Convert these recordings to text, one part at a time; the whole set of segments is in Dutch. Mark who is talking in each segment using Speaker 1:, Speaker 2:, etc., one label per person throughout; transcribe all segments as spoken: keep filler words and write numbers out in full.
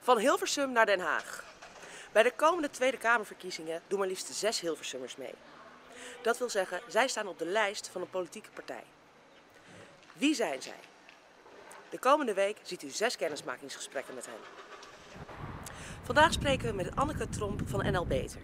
Speaker 1: Van Hilversum naar Den Haag. Bij de komende Tweede Kamerverkiezingen doen maar liefst zes Hilversummers mee. Dat wil zeggen, zij staan op de lijst van een politieke partij. Wie zijn zij? De komende week ziet u zes kennismakingsgesprekken met hen. Vandaag spreken we met Anneke Tromp van N L Beter.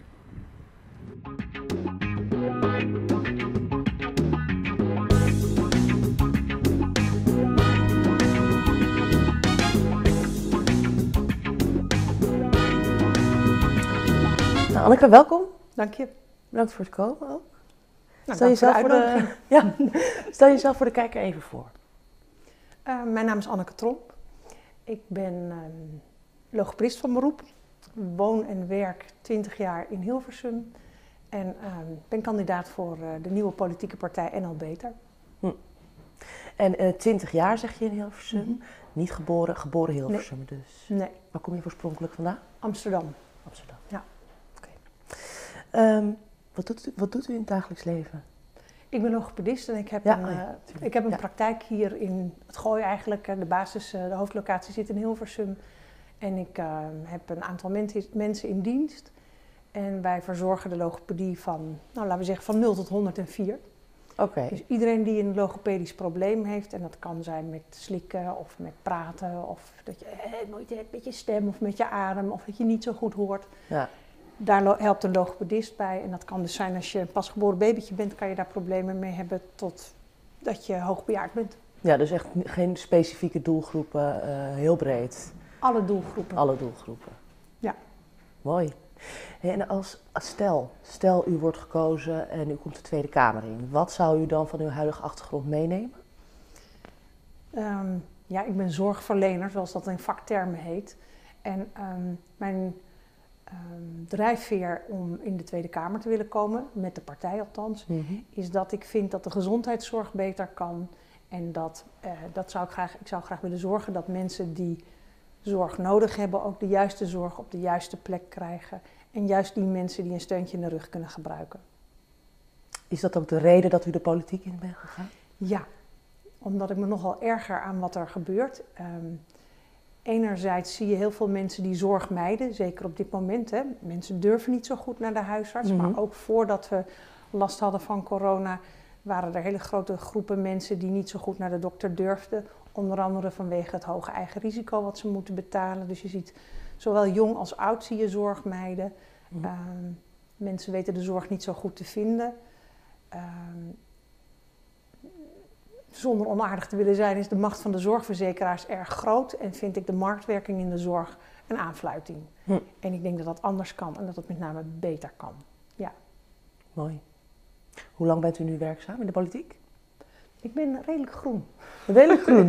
Speaker 1: Nou, Anneke, welkom.
Speaker 2: Dank je.
Speaker 1: Bedankt voor het komen ook.
Speaker 2: Nou,
Speaker 1: stel, jezelf
Speaker 2: voor
Speaker 1: voor de, ja, stel jezelf voor de kijker even voor.
Speaker 2: Uh, mijn naam is Anneke Tromp. Ik ben uh, logopedist van beroep. Woon en werk twintig jaar in Hilversum. En uh, ben kandidaat voor uh, de nieuwe politieke partij N L Beter.
Speaker 1: Hm. En uh, twintig jaar zeg je in Hilversum. Mm-hmm. Niet geboren, geboren Hilversum
Speaker 2: nee.
Speaker 1: dus.
Speaker 2: Nee.
Speaker 1: Waar kom je oorspronkelijk vandaan?
Speaker 2: Amsterdam.
Speaker 1: Amsterdam.
Speaker 2: Ja.
Speaker 1: Oké. Okay. Um, wat, doet u, wat doet u in het dagelijks leven?
Speaker 2: Ik ben logopedist en ik heb
Speaker 1: ja,
Speaker 2: een,
Speaker 1: oh ja,
Speaker 2: uh, ik heb een
Speaker 1: ja. praktijk
Speaker 2: hier in het Gooi eigenlijk. De basis, uh, de hoofdlocatie zit in Hilversum. En ik uh, heb een aantal men- mensen in dienst. En wij verzorgen de logopedie van, nou, laten we zeggen, van nul tot honderdvier.
Speaker 1: Oké. Okay.
Speaker 2: Dus iedereen die een logopedisch probleem heeft, en dat kan zijn met slikken of met praten, of dat je eh, moeite hebt met je stem of met je adem, of dat je niet zo goed hoort.
Speaker 1: Ja.
Speaker 2: Daar helpt een logopedist bij. En dat kan dus zijn als je een pasgeboren babytje bent, kan je daar problemen mee hebben tot dat je hoogbejaard bent.
Speaker 1: Ja, dus echt geen specifieke doelgroepen, uh, heel breed.
Speaker 2: Alle doelgroepen.
Speaker 1: Alle doelgroepen.
Speaker 2: Ja.
Speaker 1: Mooi. En als, als stel, stel u wordt gekozen en u komt de Tweede Kamer in. Wat zou u dan van uw huidige achtergrond meenemen?
Speaker 2: Um, ja, ik ben zorgverlener, zoals dat in vaktermen heet. En um, mijn um, drijfveer om in de Tweede Kamer te willen komen, met de partij althans, mm-hmm. is dat ik vind dat de gezondheidszorg beter kan. En dat, uh, dat zou ik, graag, ik zou graag willen zorgen dat mensen die zorg nodig hebben ook de juiste zorg op de juiste plek krijgen. En juist die mensen die een steuntje in de rug kunnen gebruiken.
Speaker 1: Is dat ook de reden dat u de politiek in bent gegaan?
Speaker 2: Ja, omdat ik me nogal erger aan wat er gebeurt. Um, enerzijds zie je heel veel mensen die zorg mijden, zeker op dit moment. Hè. Mensen durven niet zo goed naar de huisarts, mm-hmm. maar ook voordat we last hadden van corona waren er hele grote groepen mensen die niet zo goed naar de dokter durfden. Onder andere vanwege het hoge eigen risico wat ze moeten betalen. Dus je ziet zowel jong als oud zie je zorg mijden. Mm. Um, mensen weten de zorg niet zo goed te vinden. Um, zonder onaardig te willen zijn is de macht van de zorgverzekeraars erg groot. En vind ik de marktwerking in de zorg een aanfluiting. Mm. En ik denk dat dat anders kan en dat het met name beter kan. Ja.
Speaker 1: Mooi. Hoe lang bent u nu werkzaam in de politiek?
Speaker 2: Ik ben redelijk groen.
Speaker 1: Redelijk groen?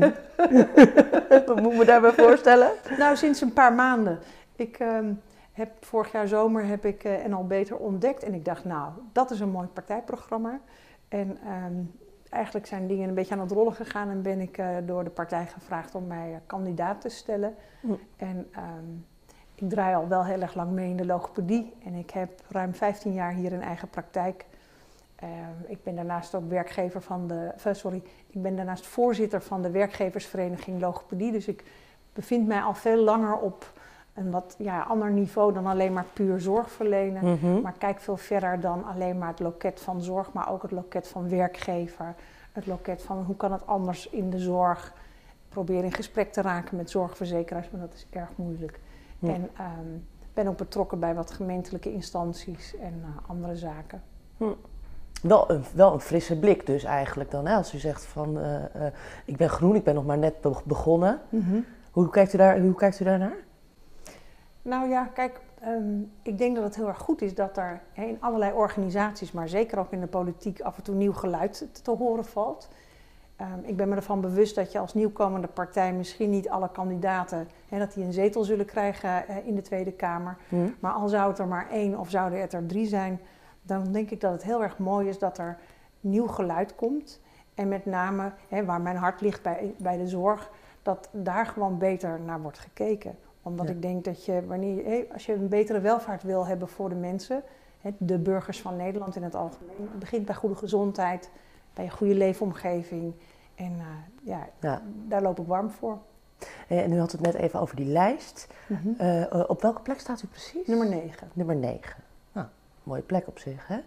Speaker 1: Wat moet ik me daarbij voorstellen?
Speaker 2: Nou, sinds een paar maanden. Ik um, heb vorig jaar zomer heb ik uh, N L Beter ontdekt en ik dacht, nou, dat is een mooi partijprogramma. En um, eigenlijk zijn dingen een beetje aan het rollen gegaan en ben ik uh, door de partij gevraagd om mij uh, kandidaat te stellen. Mm. En um, ik draai al wel heel erg lang mee in de logopedie en ik heb ruim vijftien jaar hier een eigen praktijk. Uh, ik ben daarnaast ook werkgever van de, uh, sorry, ik ben daarnaast voorzitter van de werkgeversvereniging Logopedie. Dus ik bevind mij al veel langer op een wat ja, ander niveau dan alleen maar puur zorg verlenen. Mm-hmm. Maar kijk veel verder dan alleen maar het loket van zorg, maar ook het loket van werkgever. Het loket van hoe kan het anders in de zorg. Probeer in gesprek te raken met zorgverzekeraars, maar dat is erg moeilijk. Mm. En um, ben ook betrokken bij wat gemeentelijke instanties en uh, andere zaken.
Speaker 1: Mm. Wel een, wel een frisse blik dus eigenlijk dan, hè? Als u zegt van uh, uh, ik ben groen, ik ben nog maar net be- begonnen. Mm-hmm. Hoe kijkt u daar, hoe kijkt u daar naar?
Speaker 2: Nou ja, kijk, um, ik denk dat het heel erg goed is dat er hè, in allerlei organisaties, maar zeker ook in de politiek, af en toe nieuw geluid te, te horen valt. Um, ik ben me ervan bewust dat je als nieuwkomende partij misschien niet alle kandidaten, hè, dat die een zetel zullen krijgen uh, in de Tweede Kamer. Mm. Maar al zou het er maar één of zouden het er drie zijn, dan denk ik dat het heel erg mooi is dat er nieuw geluid komt. En met name, hè, waar mijn hart ligt bij, bij de zorg, dat daar gewoon beter naar wordt gekeken. Omdat ja. ik denk dat je, wanneer je, hé, als je een betere welvaart wil hebben voor de mensen, hè, de burgers van Nederland in het algemeen, het begint bij goede gezondheid, bij een goede leefomgeving. En uh, ja, ja, daar loop ik warm voor.
Speaker 3: En u had het net even over die lijst.
Speaker 2: Mm-hmm.
Speaker 3: Uh, uh, op welke plek staat u precies?
Speaker 2: Nummer negen.
Speaker 3: Nummer negen. Nou, mooie plek op zich, hè?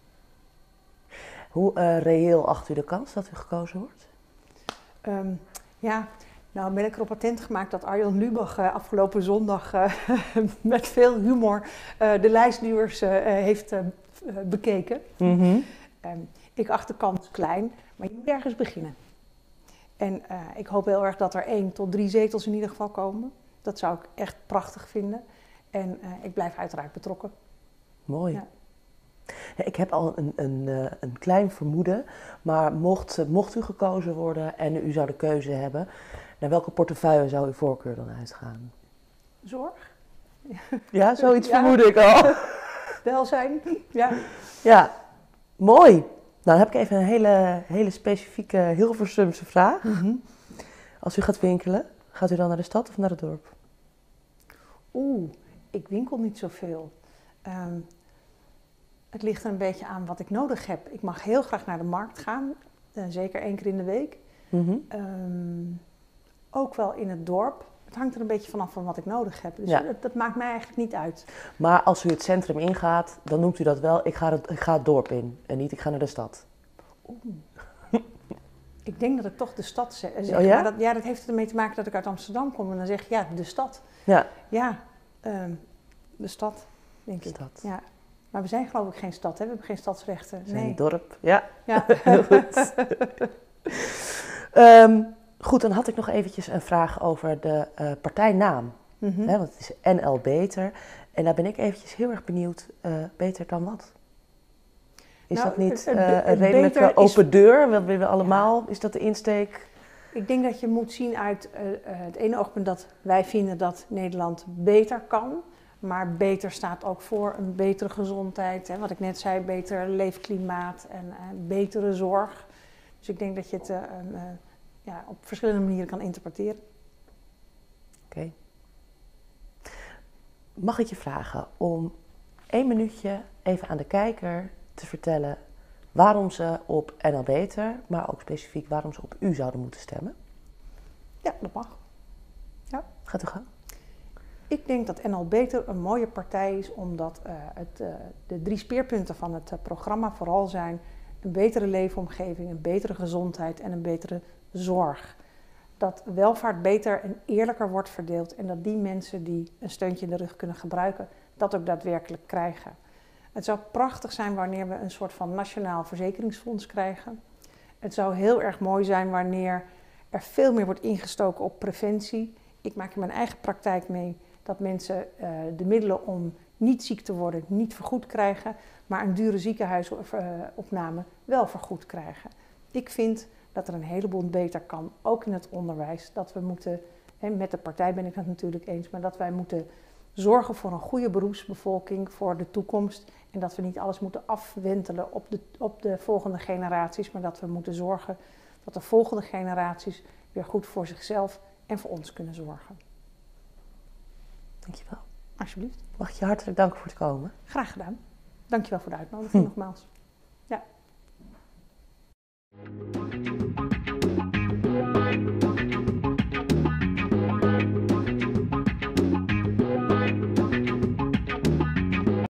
Speaker 3: Hoe uh, reëel acht u de kans dat u gekozen wordt?
Speaker 2: Um, ja, nou ben ik erop attent gemaakt dat Arjan Lubach uh, afgelopen zondag uh, met veel humor uh, de lijstduwers uh, heeft uh, bekeken.
Speaker 3: Mm-hmm.
Speaker 2: Um, ik acht de kans klein, maar je moet ergens beginnen. En uh, ik hoop heel erg dat er één tot drie zetels in ieder geval komen. Dat zou ik echt prachtig vinden. En uh, ik blijf uiteraard betrokken.
Speaker 3: Mooi.
Speaker 2: Ja.
Speaker 3: Ja, ik heb al een, een, een klein vermoeden, maar mocht, mocht u gekozen worden en u zou de keuze hebben, naar welke portefeuille zou uw voorkeur dan uitgaan?
Speaker 2: Zorg.
Speaker 3: Ja, zoiets
Speaker 2: Ja.
Speaker 3: vermoed ik al.
Speaker 2: Welzijn. Ja.
Speaker 3: Ja, mooi. Nou, dan heb ik even een hele, hele specifieke Hilversumse vraag.
Speaker 2: Mm-hmm.
Speaker 3: Als u gaat winkelen, gaat u dan naar de stad of naar het dorp?
Speaker 2: Oeh, ik winkel niet zoveel. Um, het ligt er een beetje aan wat ik nodig heb. Ik mag heel graag naar de markt gaan, uh, zeker één keer in de week.
Speaker 3: Mm-hmm.
Speaker 2: Um, ook wel in het dorp. Het hangt er een beetje vanaf van wat ik nodig heb. Dus
Speaker 3: Ja.
Speaker 2: dat, dat maakt mij eigenlijk niet uit.
Speaker 3: Maar als u het centrum ingaat, dan noemt u dat wel, ik ga het, ik ga het dorp in en niet ik ga naar de stad.
Speaker 2: Oeh. Ik denk dat ik toch de stad zeg.
Speaker 3: Oh ja?
Speaker 2: Maar dat, ja, dat heeft ermee te maken dat ik uit Amsterdam kom. En dan zeg ik, ja, de stad.
Speaker 3: Ja,
Speaker 2: Ja, um, de stad, denk
Speaker 3: de
Speaker 2: ik.
Speaker 3: stad.
Speaker 2: Ja. Maar we zijn geloof ik geen stad, hè? We hebben geen stadsrechten.
Speaker 3: We zijn
Speaker 2: Nee.
Speaker 3: een dorp. Ja,
Speaker 2: Ja.
Speaker 3: heel goed. um, goed, dan had ik nog eventjes een vraag over de uh, partijnaam.
Speaker 2: Mm-hmm.
Speaker 3: Hè, want het is N L Beter. En daar ben ik eventjes heel erg benieuwd, uh, beter dan wat? Is
Speaker 2: Nou,
Speaker 3: dat niet
Speaker 2: het-
Speaker 3: uh,
Speaker 2: het
Speaker 3: een redelijke
Speaker 2: beter is-
Speaker 3: open deur? We willen allemaal, is dat de insteek?
Speaker 2: Ik denk dat je moet zien uit uh, uh, het ene oogpunt dat wij vinden dat Nederland beter kan. Maar beter staat ook voor een betere gezondheid. Hè? Wat ik net zei, beter leefklimaat en uh, betere zorg. Dus ik denk dat je het uh, uh, ja, op verschillende manieren kan interpreteren.
Speaker 3: Oké. Okay. Mag ik je vragen om één minuutje even aan de kijker te vertellen waarom ze op N L Beter, maar ook specifiek waarom ze op u zouden moeten stemmen?
Speaker 2: Ja, dat mag. Ja.
Speaker 3: Gaat u gang.
Speaker 2: Ik denk dat N L Beter een mooie partij is, omdat uh, het, uh, de drie speerpunten van het uh, programma vooral zijn een betere leefomgeving, een betere gezondheid en een betere zorg. Dat welvaart beter en eerlijker wordt verdeeld en dat die mensen die een steuntje in de rug kunnen gebruiken, dat ook daadwerkelijk krijgen. Het zou prachtig zijn wanneer we een soort van nationaal verzekeringsfonds krijgen. Het zou heel erg mooi zijn wanneer er veel meer wordt ingestoken op preventie. Ik maak in mijn eigen praktijk mee dat mensen uh, de middelen om niet ziek te worden niet vergoed krijgen, maar een dure ziekenhuisopname wel vergoed krijgen. Ik vind dat er een heleboel beter kan, ook in het onderwijs. Dat we moeten, hè, met de partij ben ik het natuurlijk eens, maar dat wij moeten zorgen voor een goede beroepsbevolking voor de toekomst. En dat we niet alles moeten afwentelen op de, op de volgende generaties, maar dat we moeten zorgen dat de volgende generaties weer goed voor zichzelf en voor ons kunnen zorgen.
Speaker 3: Dankjewel.
Speaker 2: Alsjeblieft.
Speaker 3: Mag ik je hartelijk danken voor het komen?
Speaker 2: Graag gedaan. Dankjewel voor de uitnodiging hm. nogmaals. Ja.